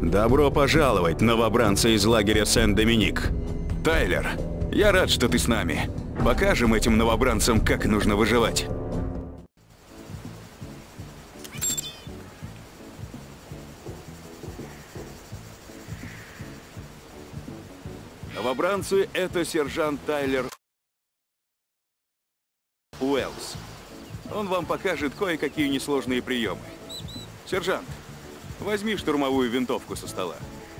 Добро пожаловать, новобранцы из лагеря Сен-Доминик. Тайлер, я рад, что ты с нами. Покажем этим новобранцам, как нужно выживать. Новобранцы — это сержант Тайлер Уэллс. Он вам покажет кое-какие несложные приемы. Сержант, возьми штурмовую винтовку со стола.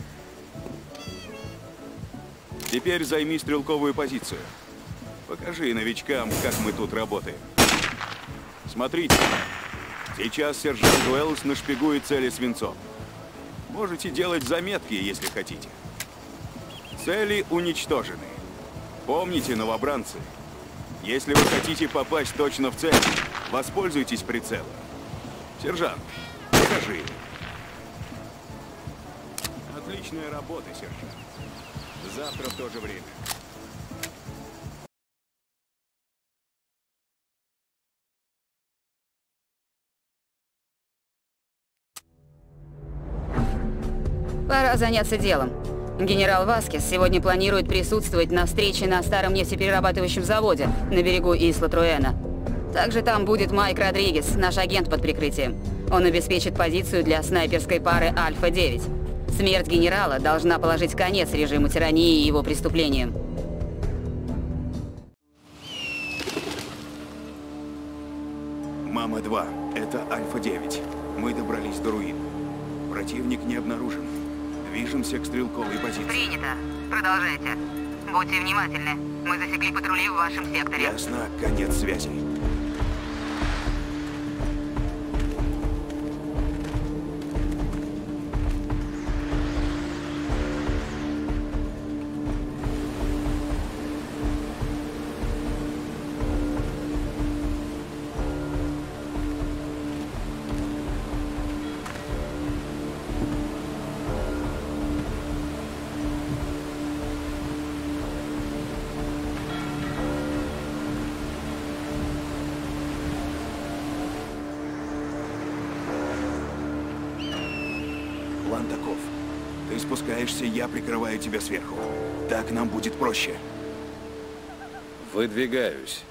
Теперь займи стрелковую позицию. Покажи новичкам, как мы тут работаем. Смотрите, сейчас сержант Уэллс нашпигует цели свинцом. Можете делать заметки, если хотите. Цели уничтожены. Помните, новобранцы, если вы хотите попасть точно в цель, воспользуйтесь прицелом. Сержант, покажи. Отличная работа, сержант. Завтра в то же время. Пора заняться делом. Генерал Васкес сегодня планирует присутствовать на встрече на старом нефтеперерабатывающем заводе на берегу Исла-Труэна. Также там будет Майк Родригес, наш агент под прикрытием. Он обеспечит позицию для снайперской пары Альфа-9. Смерть генерала должна положить конец режиму тирании и его преступлениям. Мама-2, это Альфа-9. Мы добрались до руин. Противник не обнаружен. Движемся к стрелковой позиции. Принято. Продолжайте. Будьте внимательны. Мы засекли патрули в вашем секторе. Ясно. Конец связи. План таков. Ты спускаешься, я прикрываю тебя сверху. Так нам будет проще. Выдвигаюсь.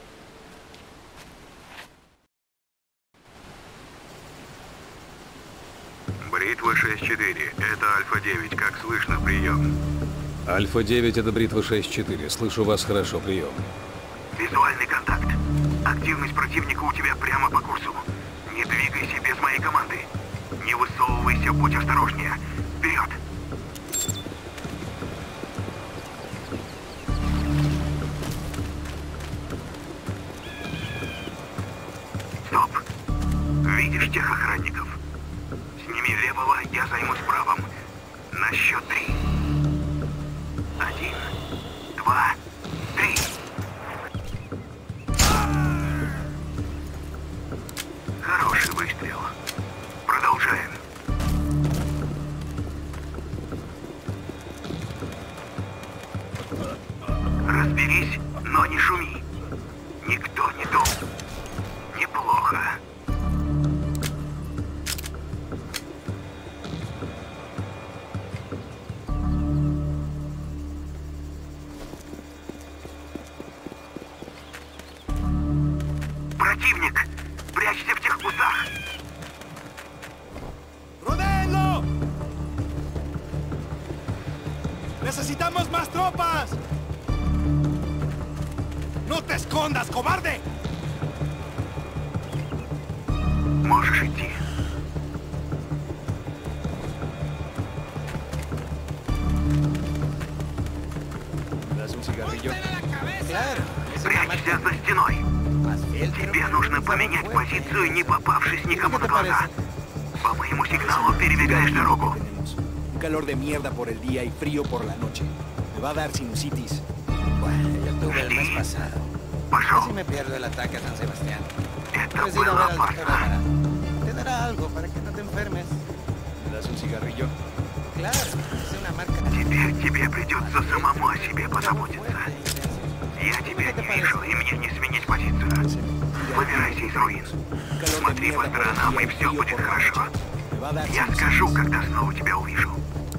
Бритва 6-4. Это Альфа-9. Как слышно, прием. Альфа-9, это Бритва 6-4. Слышу вас хорошо, прием. Визуальный контакт. Активность противника у тебя прямо по курсу. Не двигайся без моей команды. Не высовывайся, будь осторожнее. Вперед! Стоп! Видишь тех охранников? Сними левого, я займусь правым. На счет 3. 1, 2, 3. Хороший выстрел. Продолжаем. Разберись, но не шуми. Никто не дом. Неплохо. Противник! Прячься в тех кустах! ¡Rodeenlo! ¡Necesitamos más tropas! ¡No te escondas, cobarde! Можешь идти. ¿Das un cigarrillo? Claro. Прячься за стеной. Тебе нужно поменять позицию, не попавшись никому на глаза. По моему сигналу перебегаешь дорогу. Un calor de mierda por el día y frío por la noche. Me va a dar sinusitis. Bueno, yo tuve el mes pasado. Пошел. Casi me pierdo el ataque a San Sebastián. Это Puedes ir a ver было al doctor опасно. Amara. Te dará algo para que no te enfermes. ¿Me das un cigarrillo? Claro, es una marca. Теперь тебе придется самому о себе позаботиться. Я тебя не вижу, и мне не сменить позицию. Выбирайся из руин. Смотри по сторонам, и все будет хорошо. Я скажу, когда снова тебя увижу.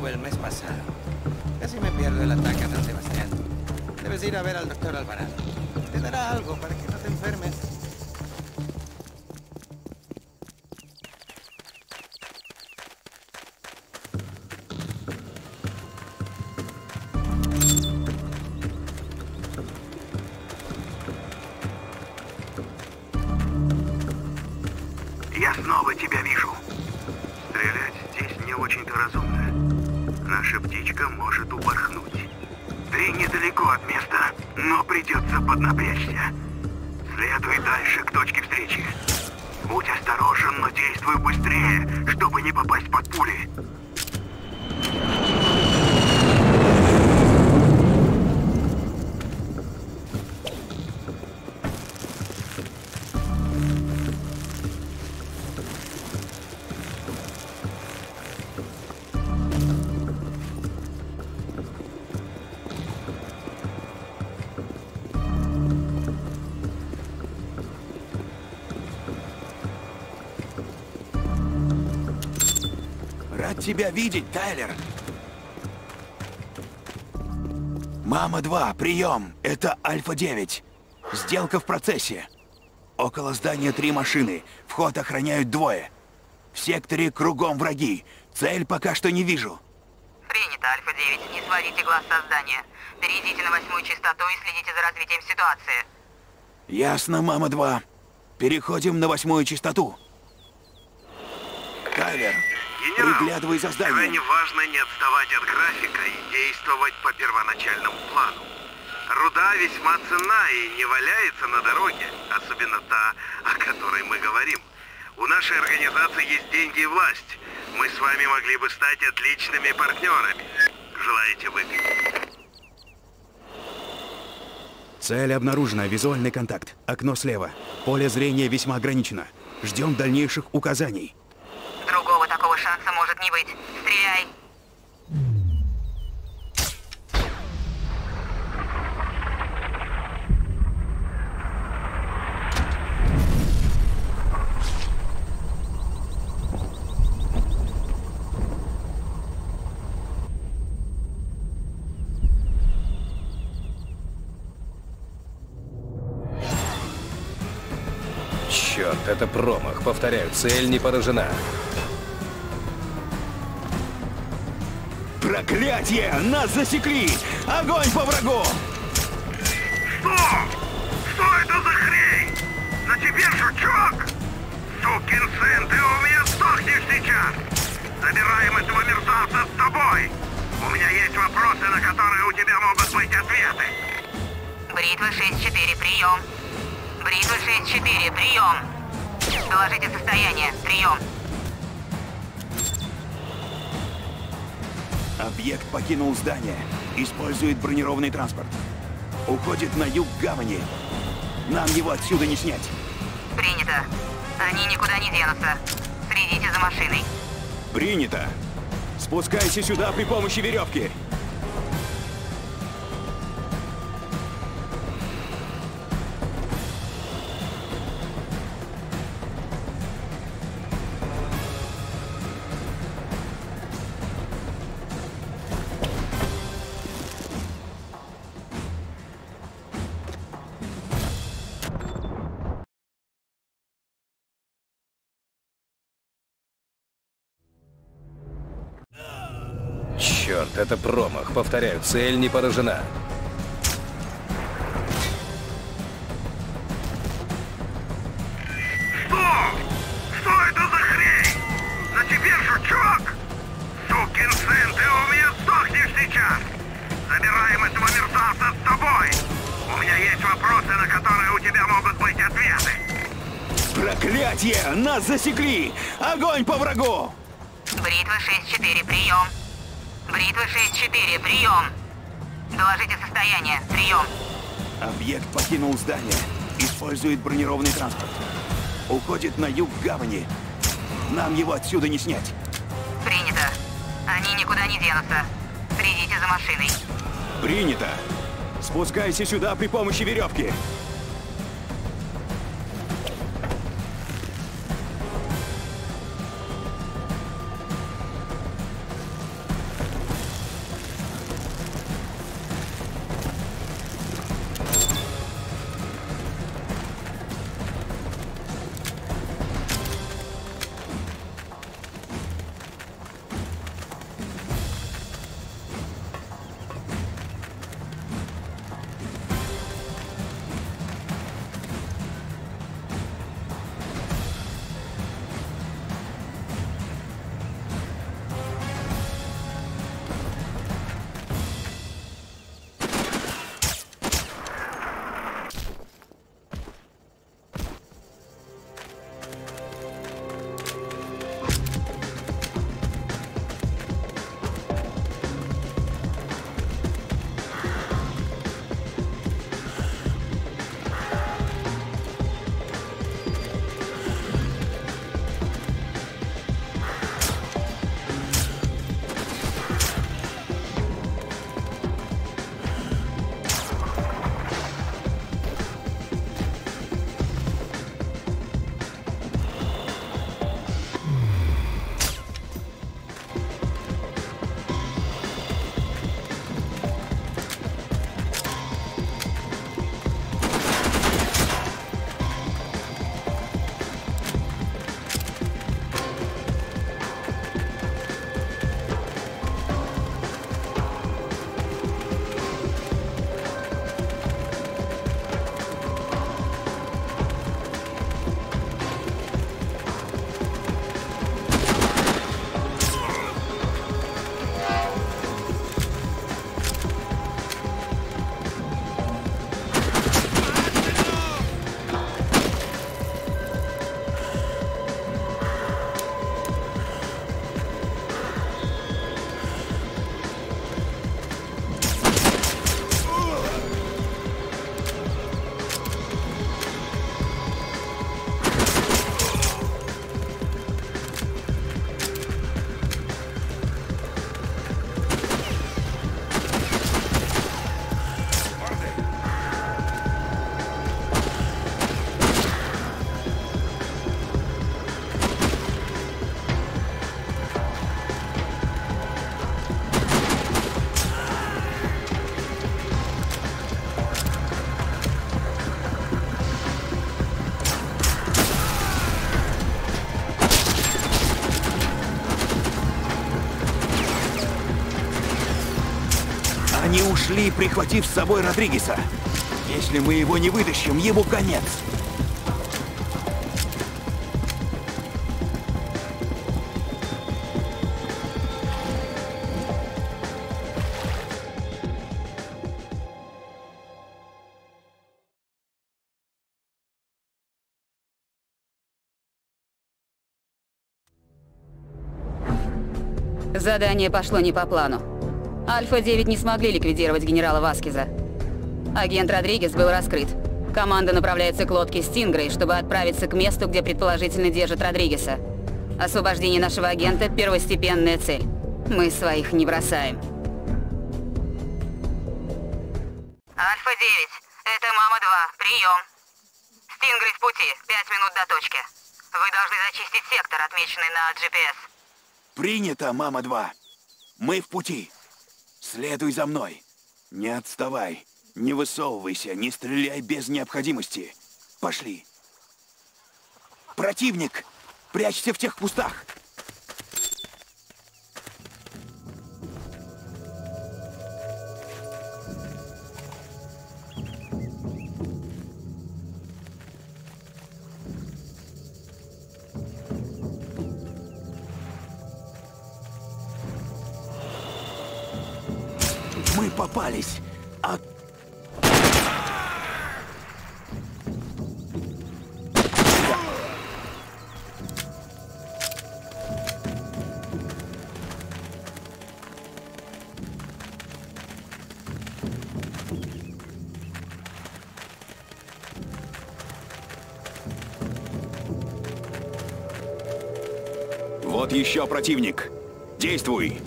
tuve el mes pasado. Casi me pierdo el ataque a San Sebastián. Debes ir a ver al doctor Alvarado. Te dará algo para que no te enfermes. Я снова тебя вижу. Стрелять здесь не очень-то разумно. Наша птичка может упорхнуть. Ты недалеко от места, но придется поднапрячься. Следуй дальше к точке встречи. Будь осторожен, но действуй быстрее, чтобы не попасть под пули. Рад тебя видеть, Тайлер. Мама-2, прием. Это Альфа-9. Сделка в процессе. Около здания 3 машины. Вход охраняют 2. В секторе кругом враги. Цель пока что не вижу. Принято, Альфа-9. Не сводите глаз со здания. Перейдите на 8-ю частоту и следите за развитием ситуации. Ясно, Мама-2. Переходим на 8-ю частоту. Тайлер, приглядывай за зданием. Крайне важно не отставать от графика и действовать по первоначальному плану. Руда весьма ценна и не валяется на дороге, особенно та, о которой мы говорим. У нашей организации есть деньги и власть. Мы с вами могли бы стать отличными партнерами. Желаете выпить? Цель обнаружена. Визуальный контакт. Окно слева. Поле зрения весьма ограничено. Ждем дальнейших указаний. Другого такого шанса может не быть. Стреляй! Черт, это промах. Повторяю, цель не поражена. Проклятие! Нас засекли! Огонь по врагу! Что? Что это за хрень? На тебе жучок? Сукин сын, ты у меня сдохнешь сейчас! Забираем этого мерзавца с тобой! У меня есть вопросы, на которые у тебя могут быть ответы. Бритва 6-4, прием. Бритва 6-4, прием. Доложите состояние, прием. Объект покинул здание. Использует бронированный транспорт. Уходит на юг гавани. Нам его отсюда не снять. Принято. Они никуда не денутся. Следите за машиной. Принято. Спускайся сюда при помощи веревки. Черт, это промах. Повторяю, цель не поражена. Что? Что это за хрень? На тебе жучок? Сукин сын, ты у меня сдохнешь сейчас! Забираем этого мерзавца с тобой! У меня есть вопросы, на которые у тебя могут быть ответы. Проклятие! Нас засекли! Огонь по врагу! Бритва 6-4, прием. Бритва 6-4, прием. Доложите состояние, прием. Объект покинул здание. Использует бронированный транспорт. Уходит на юг гавани. Нам его отсюда не снять. Принято. Они никуда не денутся. Следите за машиной. Принято. Спускайся сюда при помощи веревки. Они ушли, прихватив с собой Родригеса. Если мы его не вытащим, ему конец. Задание пошло не по плану. Альфа-9 не смогли ликвидировать генерала Васкеза. Агент Родригес был раскрыт. Команда направляется к лодке Стингрей, чтобы отправиться к месту, где предположительно держат Родригеса. Освобождение нашего агента – первостепенная цель. Мы своих не бросаем. Альфа-9, это Мама-2, прием. Стингрей в пути, 5 минут до точки. Вы должны зачистить сектор, отмеченный на GPS. Принято, Мама-2. Мы в пути. Следуй за мной. Не отставай. Не высовывайся, не стреляй без необходимости. Пошли. Противник! Прячься в тех кустах! Мы попались. Вот еще противник. Действуй.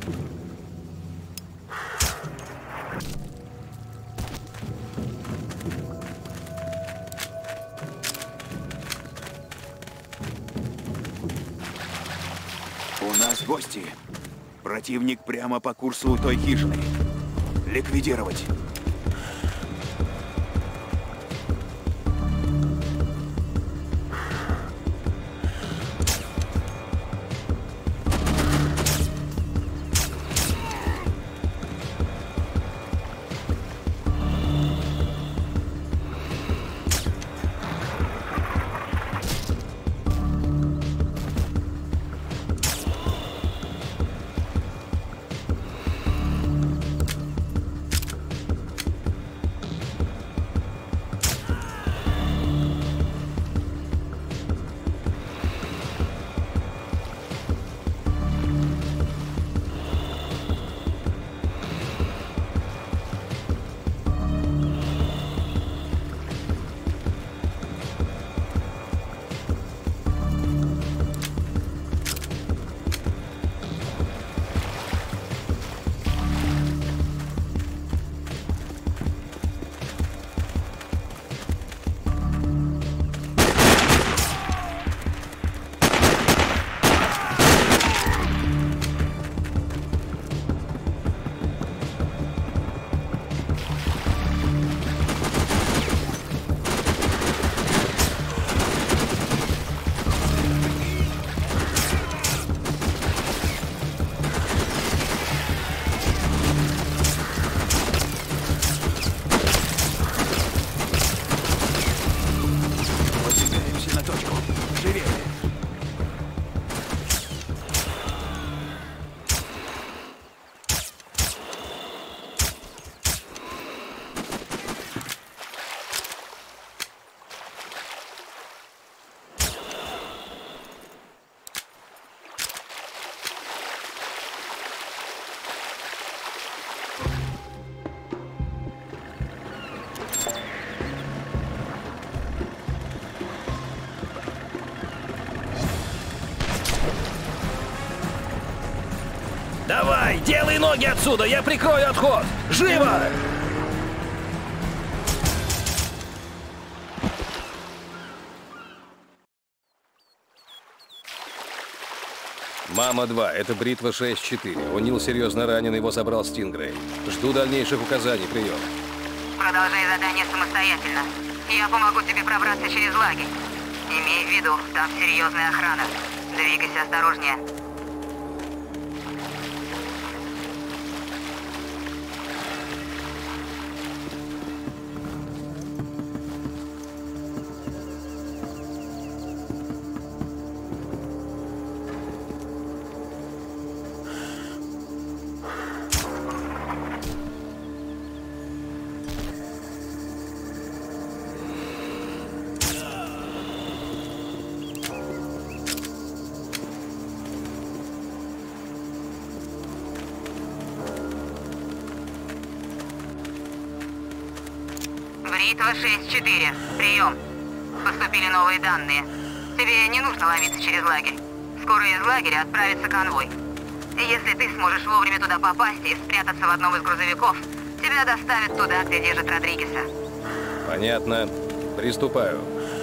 У нас гости. Противник прямо по курсу той хижины. Ликвидировать. Давай, делай ноги отсюда, я прикрою отход! Живо! Мама-2, это Бритва 6-4. Унил серьезно ранен, его забрал Стингрей. Жду дальнейших указаний, прием. Продолжай задание самостоятельно. Я помогу тебе пробраться через лагерь. Имей в виду, там серьезная охрана. Двигайся осторожнее. Бритва 6-4. Прием. Поступили новые данные. Тебе не нужно ломиться через лагерь. Скоро из лагеря отправится конвой. И если ты сможешь вовремя туда попасть и спрятаться в одном из грузовиков, тебя доставят туда, где держат Родригеса. Понятно. Приступаю.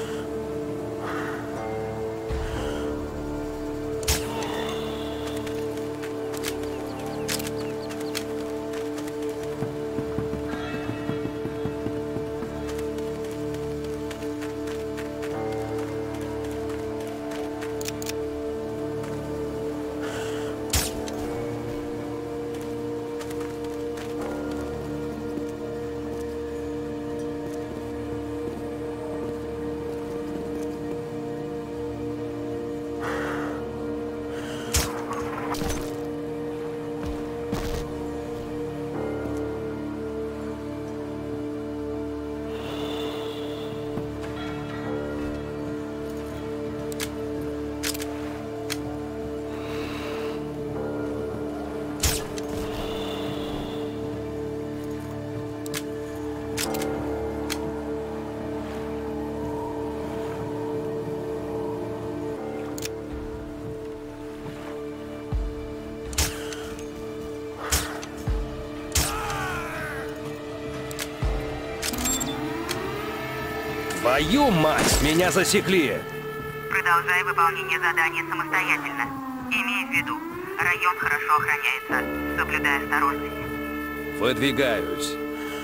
Твою мать, меня засекли! Продолжай выполнение задания самостоятельно. Имей в виду, район хорошо охраняется. Соблюдай осторожность. Выдвигаюсь.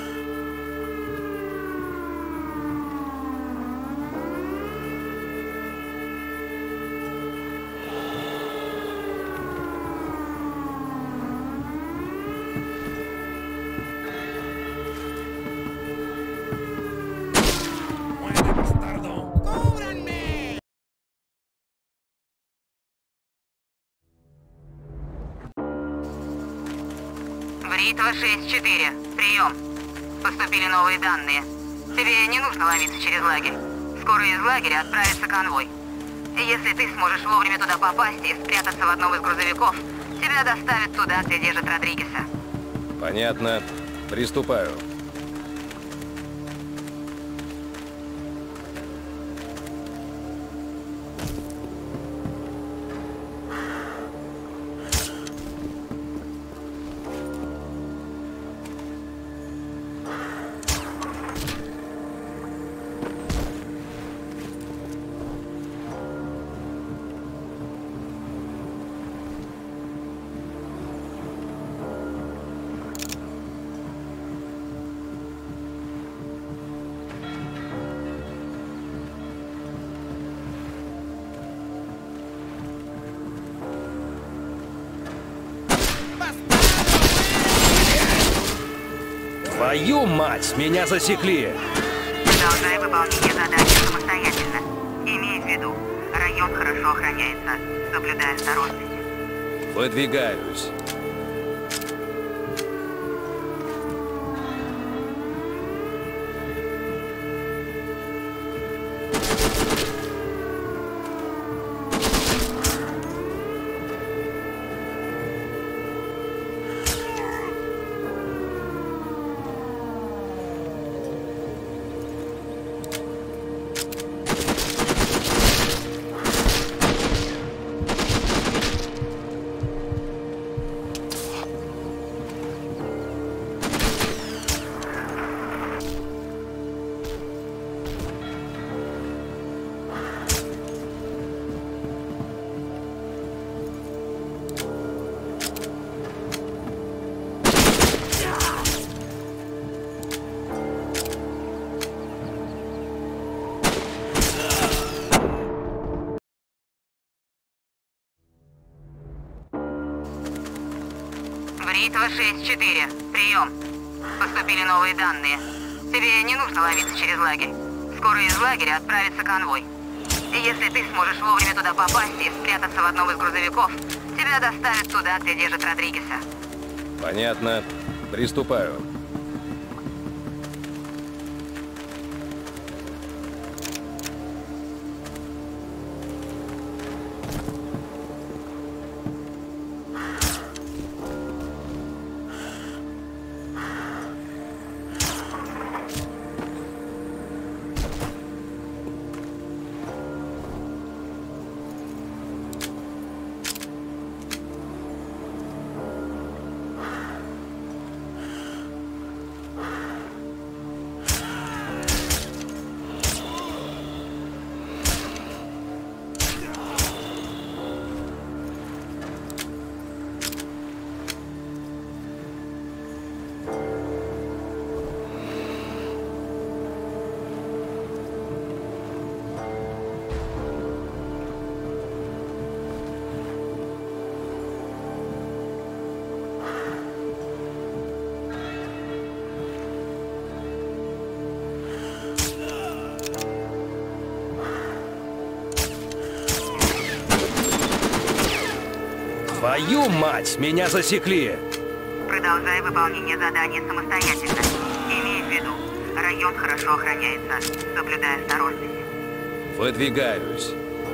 Бритва 6-4. Прием. Поступили новые данные. Тебе не нужно ломиться через лагерь. Скоро из лагеря отправится конвой. И если ты сможешь вовремя туда попасть и спрятаться в одном из грузовиков, тебя доставят туда, где держат Родригеса. Понятно. Приступаю. Твою мать, меня засекли! Продолжай выполнение задания самостоятельно. Имей в виду, район хорошо охраняется. Соблюдай осторожность. Выдвигаюсь. Бритва 6-4. Прием. Поступили новые данные. Тебе не нужно ломиться через лагерь. Скоро из лагеря отправится конвой. И если ты сможешь вовремя туда попасть и спрятаться в одном из грузовиков, тебя доставят туда, где держат Родригеса. Понятно. Приступаю. Твою мать, меня засекли! Продолжай выполнение задания самостоятельно. Имей в виду, район хорошо охраняется, соблюдая осторожность. Выдвигаюсь.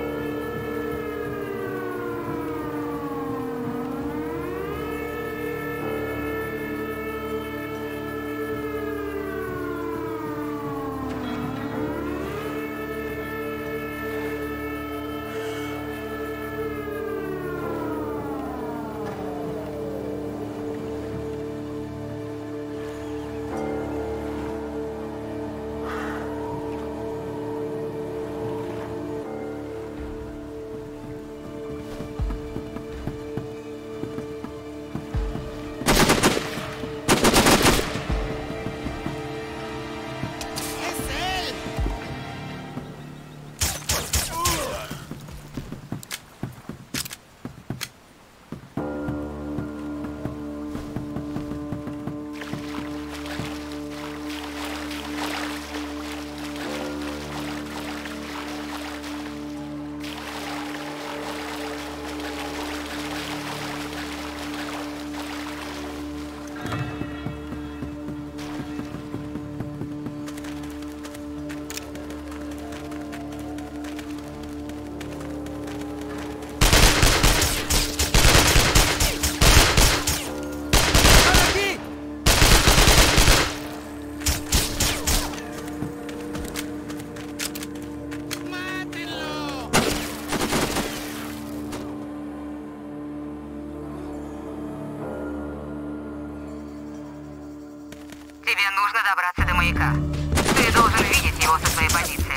Тебе нужно добраться до маяка. Ты должен видеть его со своей позиции.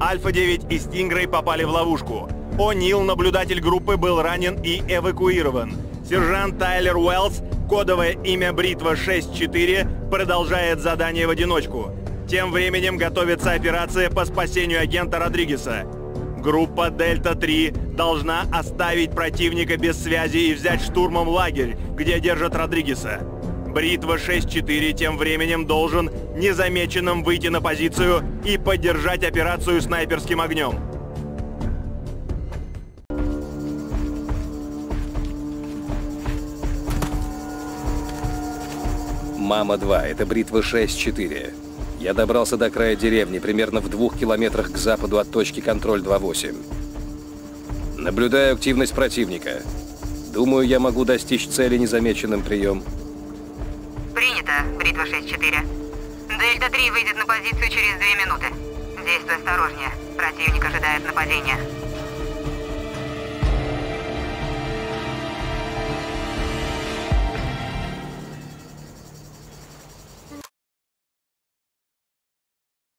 Альфа-9 и Стингрей попали в ловушку. О'Нил, наблюдатель группы, был ранен и эвакуирован. Сержант Тайлер Уэллс, кодовое имя Бритва 6-4, продолжает задание в одиночку. Тем временем готовится операция по спасению агента Родригеса. Группа Дельта-3 должна оставить противника без связи и взять штурмом лагерь, где держат Родригеса. Бритва 6-4 тем временем должен незамеченным выйти на позицию и поддержать операцию снайперским огнем. Мама-2, это Бритва 6-4. Я добрался до края деревни, примерно в 2 километрах к западу от точки контроль 2-8. Наблюдаю активность противника. Думаю, я могу достичь цели незамеченным прием. Принято, Бритва 6-4. Дельта-3 выйдет на позицию через 2 минуты. Действуй осторожнее. Противник ожидает нападения.